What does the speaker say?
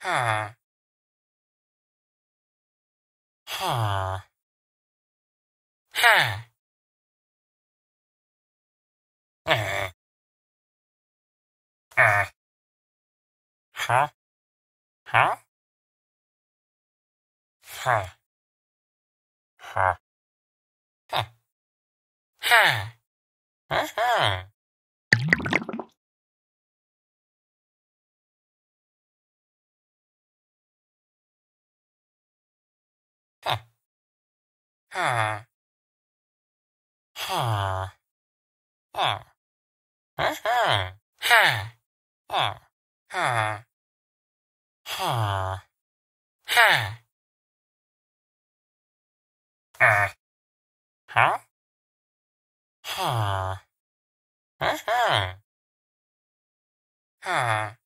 ha, ha, ha, uh, ha, ha, ha, ha, ha, ha, ha, ha, ha, ha, ha, ha, ha, ha, ha, ha, ha, huh? Ha, ha, ha, ha.